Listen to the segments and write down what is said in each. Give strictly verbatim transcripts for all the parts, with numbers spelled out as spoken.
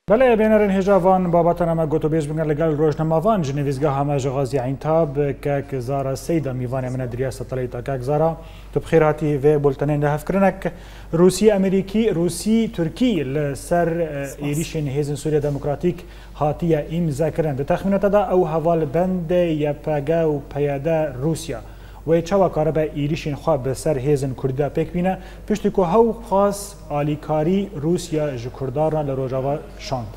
بله بینرین هجاوان بابتنا ما گوتو بیش بگن لگل روزنامه‌وان جنویزگاه همه جغازی عینتاب که زارا سیدا میوان من دریا ستلیتا که زارا تو بخیراتی و بولتنین ده هفکرنک روسی امریکی روسی ترکی لسر ایریشن هیزن سوریا دموکراتیک هاتیه امضا کردن ده تخمینات دا او حوال بند یپگا و پیاده روسیا و چوا کار به ایریشین خواب به سر هیزن کردیا پک بینه پشتی که هاو خاص آلیکاری روسیا جو کرداران لروجاوا شاند.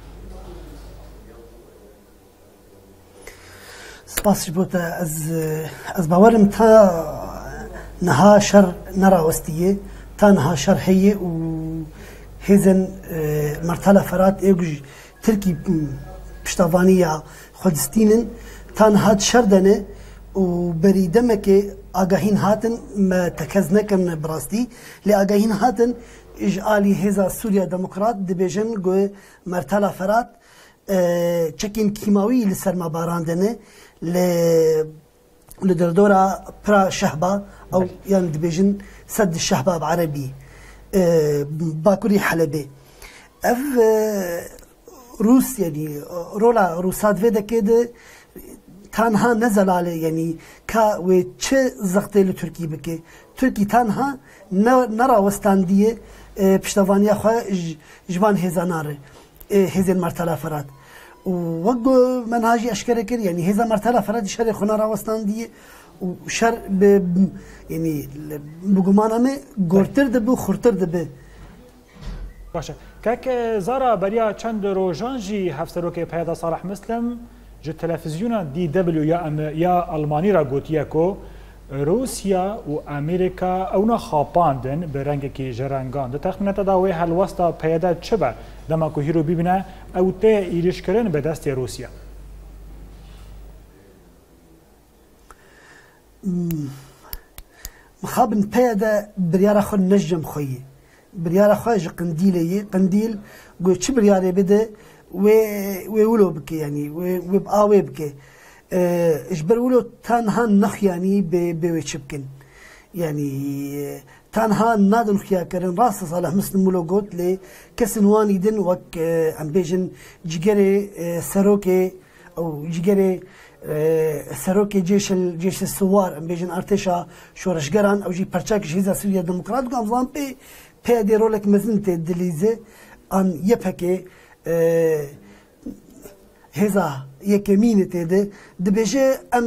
سپاس بوده از از باورم تا نها شر نراوستیه تا نها شر هیه و هیزن مرتله فرات ایگوش ترکی پشتوانیا خودستینن تا نها شر دنه و بریدمه که آگاهین هاتن ما تکز نکن براستی لی آگاهین هاتن اجعالی هزا سوریا دموکرات دبیجن گوه مرتلا فرات چکین کیماوی لسر ما باراندنه لدردورا پرا شهبا او یعنی دبیجن سد شهبا بعربی باکوری حلبه اف روس یعنی رولا روسات ویده که ده تنها نزلاله یعنی که و چه زخته لترکی بکه ترکی تنها نراوستاندیه پشتوانیا خواه جوان هزاناره هزین مرتلا فراد و وقت منهاجی اشکره کرد یعنی هزا مرتلا فراد شر خونه راوستاندیه و شر ب یعنی بگمان همه گرتر دبه خورتر دبه باشه که زارا بریا چند روزان جی هفته که پیدا صالح مسلم جو تلفزیون دی دبلیو یا یا آلمانی را گوتیه کو روسیا و امریکا اونا خاپاندن به رنگ کی جرانگان ده تخمینات داوی حل وسط پیدا چبه دما کو هیرو ببینه او ته ایریش کردن به دست روسیا مخابن پیدا بریار خو نجم خویه بریار خو قندیله قندیل گو چه بریاره بده و ويقولوا بك يعني وبقاوي بك اجبر ولو تنها نخياني بويتشبكن يعني تنها نادن خيا كرن راس صالح مسلم ولو قلت لي كسنواني دن وك ام بيجن جيجري سروكي او جيجري سروكي جيش جيش الثوار ام بيجن ارتشا شورشگران او جي پرچاك جيزا سوريا ديمقراط قام زان بي بي رولك مزنت دليزه ان يبكي هزا یکمینه تیده دبیجه ام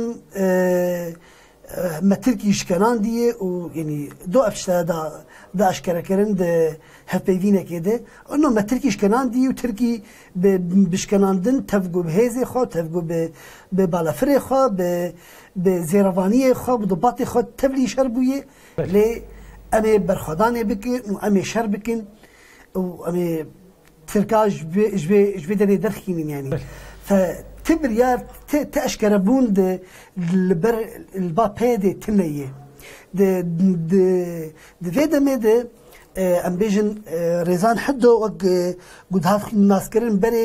ما ترکی شکنان دیه و یعنی دو افشته دا دا اشکره کرن ده هفپیوینه که ده اونو ما ترکی شکنان دیه و ترکی بشکنان دن تفگو به هزه خواه تفگو به بالافره خواه به زیروانی خواه به دوباتی خواه تفلی شر بویه لی امی برخودانه بکن و امی شر بکن و امی تركاج جبي جبي دني درخين يعني فتبريار تاشكر بون د البر البابيدي تنيه د د د فيدا ميد ام بيجن ريزان حدو وق قد هات ناسكرين بري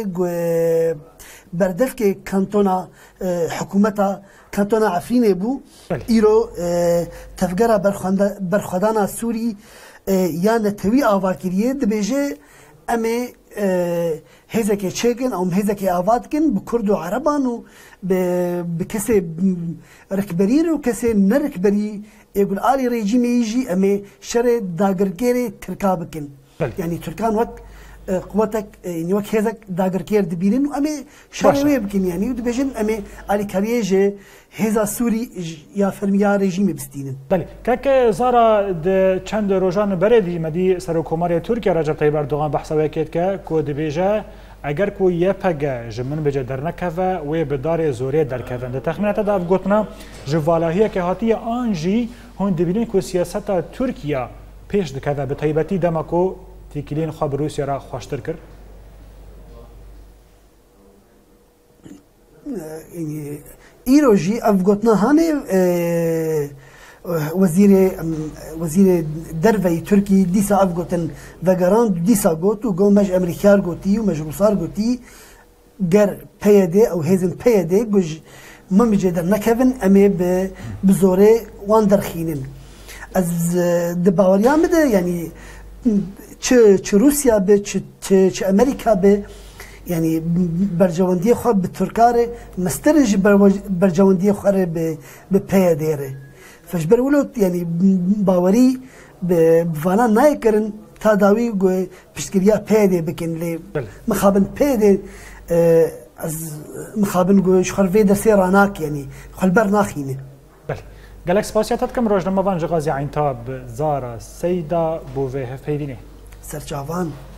بردفك كانتونا حكومتها كانتونا عفرين بو ايرو تفجر برخدانا سوري يعني توي اواكريه دبيجي امي هزكي تشيكن او هزكي افاتكن بكردو عربان و بكسي ركبرير وكسي نركبري يقول آلي ريجيم يجي امي شري داغركيري تركابكن يعني تركان وقت قوتك يعني وقت هزك داغركير دبيرين وامي شري ويبكن يعني ودبيجن امي آلي كاريجي هزا سوري يا فرميا ريجيم بستينن بله كاك زارا د چند روزان بردی مدی سرکوماری ترکیه رجب طیب اردوغان بحث وکید که کو دبیجه اگر کو یپگه جمن بجه در نکوه و بدار زوری در کوه ده تخمینات دا گوتنا جوالهیه که هاتی آنجی هون دبیرین کو سیاست ترکیه پیش دکوه به طیبتی دما کو تیکلین خواب روسیه را خوشتر کرد ایروجی افغوتنا همه وزیر وزیر دروی ترکی دیسا افغوتن وگران دیسا گوتو گو مج امریکار گوتی و مج روسار گوتی گر پیاده او هزن پیاده گوش ممجه در نکوین امی بزوره وان درخینن از دباوریان بده یعنی چه چه روسیا به چه چه امریکا به يعني برجواندی خو به ترکاره مسترج برجواندی خو به به پیادره فجبر ولوت يعني باوري بفانا نايكرن تداوي جو بشكريا بيدي بكن لي مخابن بيدي از مخابن جو شخر في درسيراناك يعني خلبر ناخينه بله قالك سپاسياتات كم روجنا مافان جغازي عين تاب زارا سيدا بوفي هفيديني سرچاوان